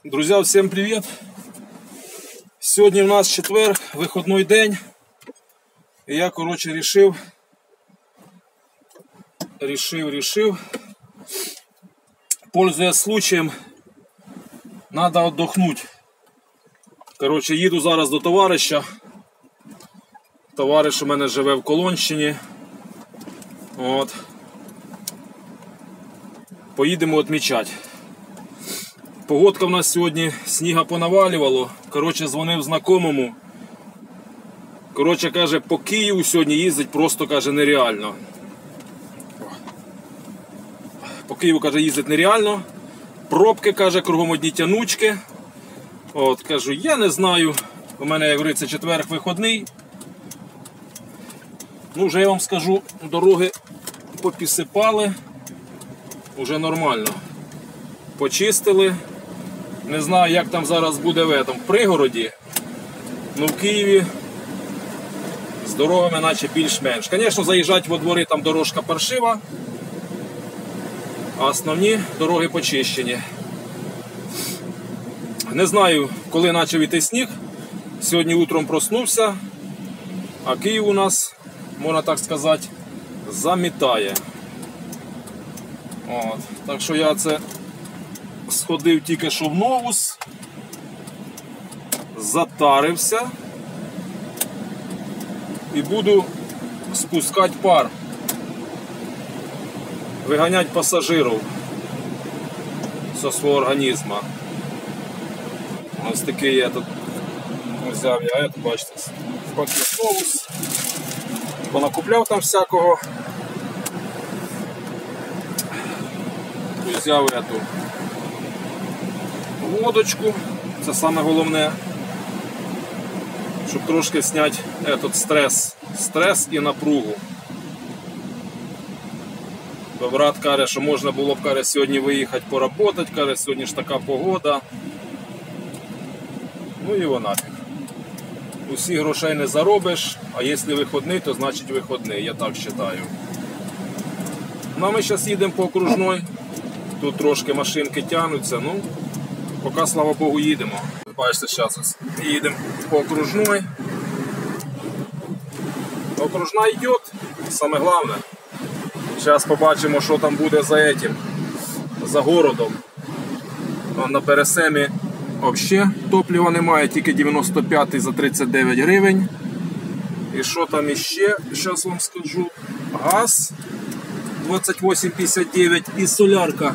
Друзья, всем привет! Сегодня у нас четверг, выходной день. И я, короче, решил, пользуясь случаем, надо отдохнуть. Короче, їду зараз до товариша. Товариш у мене живе в Колонщині. От. Поїдемо відмічати. Погодка в нас сьогодні, сніга понавалювало. Коротше, дзвонив знайомому. Коротше, каже, по Києву сьогодні їздить просто, каже, нереально. По Києву, каже, їздить нереально. Пробки, каже, кругом одні тянучки. От, кажу, я не знаю. У мене, як говориться, четверг виходний. Ну, вже я вам скажу, дороги попісипали. Уже нормально. Почистили. Не знаю, як там зараз буде в пригороді. Ну, в Києві з дорогами наче більш-менш. Звісно, заїжджати во двори, там дорожка паршива. А основні дороги почищені. Не знаю, коли почав іти сніг. Сьогодні утром проснувся. А Київ у нас, можна так сказати, замітає. От. Так що я це сходив тільки що в Новус, затарився і буду спускати пар, виганяти пасажирів зі свого організму. Ось такий я тут взяв, я тут, бачите, в пакет Новус, понакупляв там всякого. Взяв я тут водочку, це саме головне, щоб трошки зняти стрес і напругу. Бо брат каже, що можна було б, каже, сьогодні виїхати поработати, каже, сьогодні ж така погода. Ну і вона нафіг. Усі грошей не заробиш, а якщо виходний, то значить виходний, я так вважаю. Ну а ми зараз їдемо по окружной. Тут трошки машинки тягнуться, ну, поки, слава Богу, їдемо. Бачите, зараз їдемо по окружной. Окружна йде, саме головне. Зараз побачимо, що там буде за городом. На Пересемі взагалі топлива немає, тільки 95 за 39 гривень. І що там іще, зараз вам скажу, газ 28,59 і солярка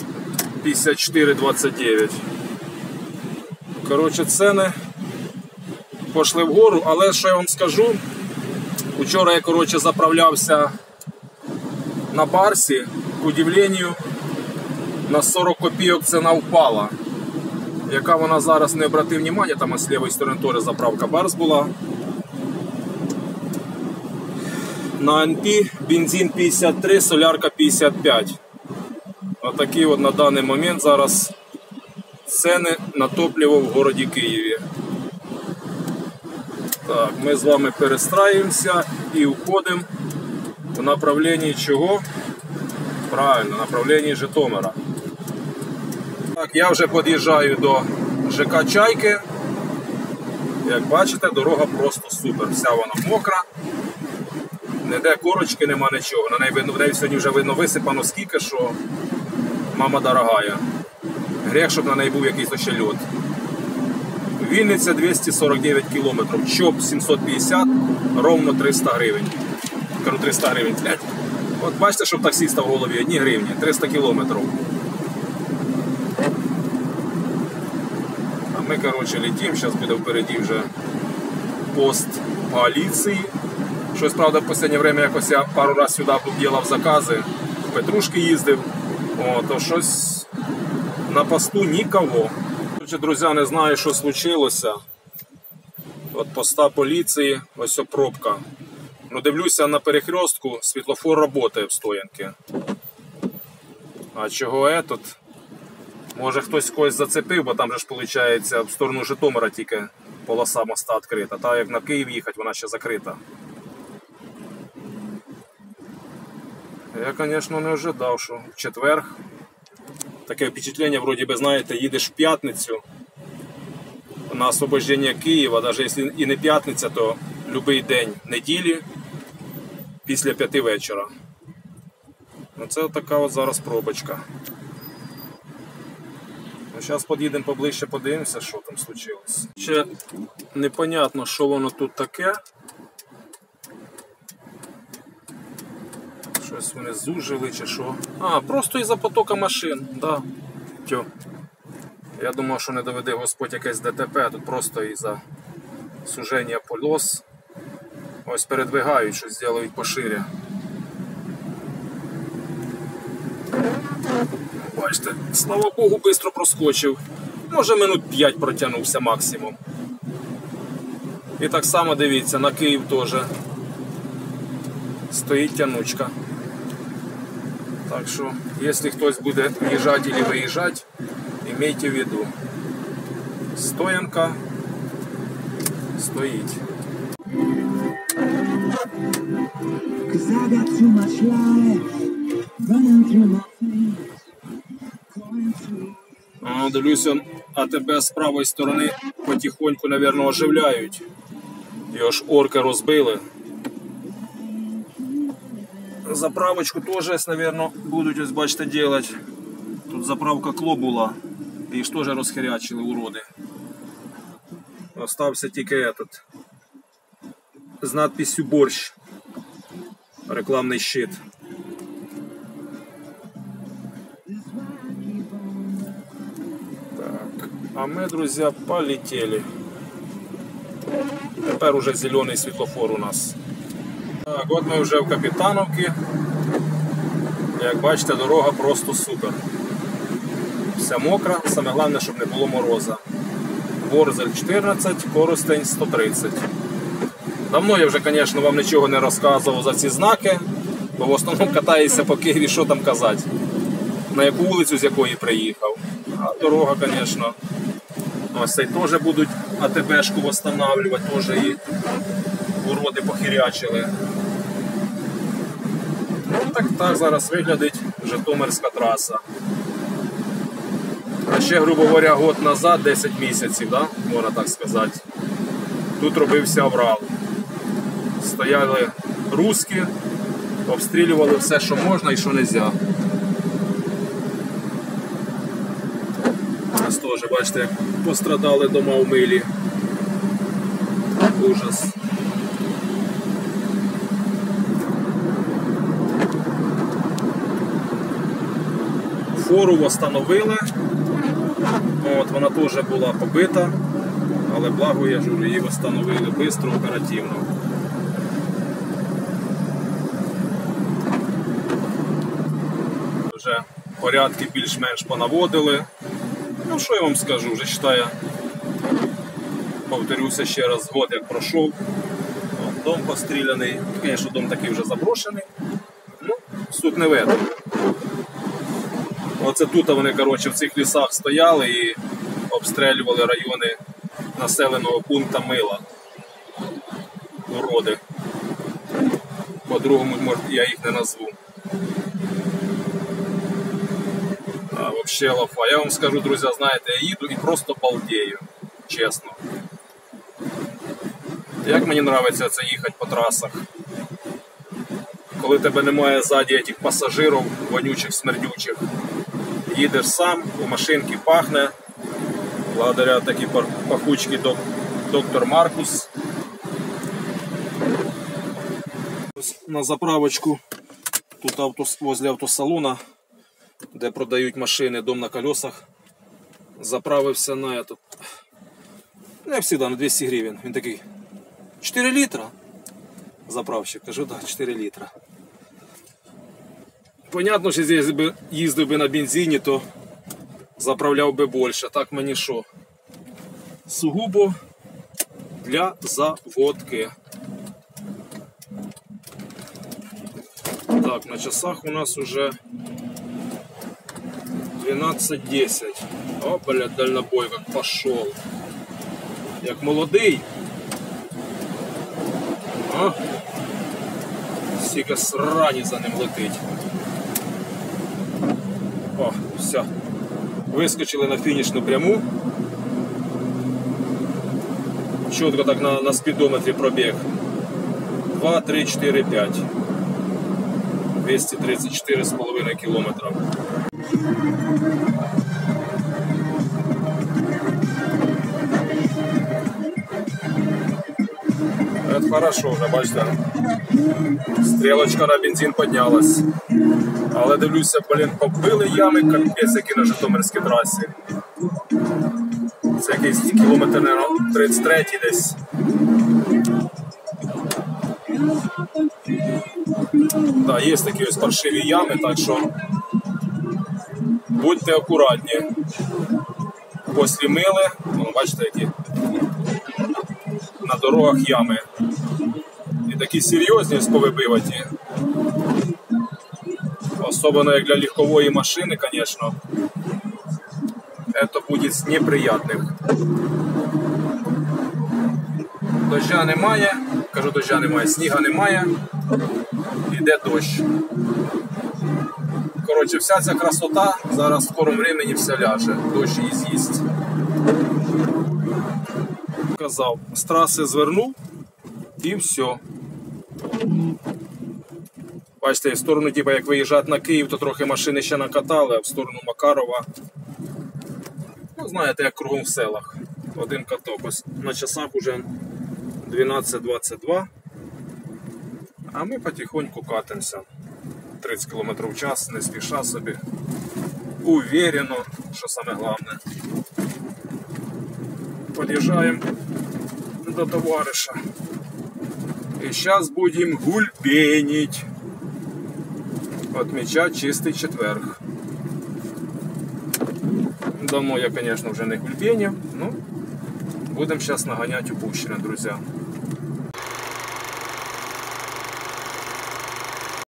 54,29. Коротше, ціни пішли вгору, але що я вам скажу, вчора я, коротше, заправлявся на Барсі, к удивлению, на 40 копійок ціна впала. Яка вона зараз, не обратив внимання, там з лівої сторони теж заправка Барс була. На АНП бензин 53, солярка 55. Отакі от на даний момент зараз ціни на топливо в городі Києві. Так, ми з вами перестраюємося і входимо в направленні чого? Правильно, в направленні Житомира. Так, я вже під'їжджаю до ЖК Чайки. Як бачите, дорога просто супер. Вся вона мокра. Ніде корочки нема, нічого. На неї сьогодні вже видно висипано скільки, що мама дорогая. Гріх, щоб на неї був якийсь ще льод. Вінниця 249 кілометрів. ЧОП 750, ровно 300 гривень. Кажу 300 гривень, блядь. От бачите, що в таксиста в голові, 1 гривні, 300 кілометрів. А ми, коротше, летимо, зараз буде впереді вже пост поліції. Щось, правда, в останнє время якось я пару разів сюди робив закази, в Петрушки їздив, то щось на посту нікого. Друзі, не знаю, що случилося. От поста поліції, ось пробка. Ну, дивлюся на перехрестку, світлофор працює в стоянці. А чого этот? Може хтось когось зацепив, бо там же ж, виходить, в сторону Житомира тільки полоса моста відкрита. Та як на Київ їхати, вона ще закрита. Я, звісно, не ожидав, що в четверг Таке впечатлення, вроді би, знаєте, їдеш в п'ятницю на освобождення Києва, навіть якщо і не п'ятниця, то будь-який день неділі після 5 вечора. Оце така от зараз пробочка. Зараз під'їдемо поближче, подивимося, що там случилось. Ще непонятно, що воно тут таке. Щось вони зужили чи що. А, просто із-за потока машин. Да. Тьо. Я думав, що не доведе Господь якесь ДТП, тут просто із-за суження полос. Ось передвигають, щось зроблять поширя. Бачите, слава Богу, швидко проскочив. Може минут 5 протягнувся максимум. І так само дивіться, на Київ теж стоїть тянучка. Так що, якщо хтось буде в'їжджати або виїжджати, майте в виду. Стоянка стоїть. Дивлюся, АТБ з правої сторони потихоньку, мабуть, оживляють. Його ж орки розбили. Заправочку теж, мабуть, будуть, ось бачите, робити. Тут заправка Кло була. Її ж теж розхерячили, уроди. Остався тільки этот. З надписью «Борщ». Рекламний щит. Так. А ми, друзі, полетели. Тепер уже зелений світлофор у нас. Так, от ми вже в Капітановці. Як бачите, дорога просто супер. Вся мокра, саме головне, щоб не було мороза. Ворзель 14, Коростень 130. Давно я вже, звісно, вам нічого не розказував за ці знаки, бо в основному катаюся по Києві, що там казати. На яку вулицю, з якої приїхав. А дорога, звісно, ось цей теж будуть АТБшку встановлювати, теж і уроди похирячили. Ну так зараз виглядить Житомирська траса. А ще, грубо говоря, год назад, 10 місяців, да? Можна так сказати, тут робився аврал. Стояли русські, обстрілювали все, що можна і що не можна. Ось теж, бачите, як пострадали дома в милі. Ужас. Фору встановили. От, вона теж була побита, але благо, я ж її встановили швидко, оперативно. Вже порядки більш-менш понаводили. Ну, що я вам скажу, вже вважаю, повторюся ще раз, год як пройшов. От, дом постріляний, звісно, дом такий вже заброшений. Ну, суть не в этом. Оце тут вони, коротше, в цих лісах стояли і обстрілювали райони населеного пункту Мила. Уроди. По-другому, може, я їх не назву. А взагалі лафа. Я вам скажу, друзі, знаєте, я їду і просто балдею. Чесно. Як мені подобається це їхати по трасах. Коли тебе немає ззаді цих пасажирів, вонючих, смердючих. Їдеш сам, у машинки пахне. Благодаря такій пахучці доктор Маркус. На заправочку, тут возле автосалона, де продають машини, дом на колесах, заправився на этот. Як завжди, на 200 гривень. Він такий, 4 літра? Заправщик, кажу, так, 4 літра. Понятно, що якщо їздив би на бензині, то заправляв би більше. Так мені що? Сугубо для заводки. Так, на часах у нас уже 12:10. О, блядь, дальнобой как пошел. Як молодий. А? Стільки срані за ним летить. О, все. Вискочили на фінішну пряму. Чітко так на спідометрі пробіг. 2, 3, 4, 5. 234,5 кілометра. Это хорошо вже, бачите. Стрілочка на бензин піднялась. Але дивлюся, блін, побили ями, капець, які на Житомирській трасі. Це якийсь кілометр, 33 десь. Так, є такі ось паршиві ями, так що будьте акуратні. Після мили, бачите, які на дорогах ями. І такі серйозні повибиваті. Особливо як для легкової машини, звісно. Це буде з неприятних. Дождя немає, кажу, дождя немає, сніга немає, йде дощ. Коротше, вся ця красота зараз в скорому времени все ляже, дощ її з'їсть. Казав, з траси звернув і все. Бачите, в сторону, типу, як виїжджати на Київ, то трохи машини ще накатали, а в сторону Макарова, ну, знаєте, як кругом в селах. Один каток. Ось на часах уже 12:22, а ми потихоньку катимося. 30 км в час, не спіша собі. Уверенно, що саме головне. Під'їжджаємо до товариша. І зараз будемо гульбенить. Отмічати чистий четверг. Давно я, звісно, вже не гульбенив, ну, будемо зараз наганяти упущене, друзі.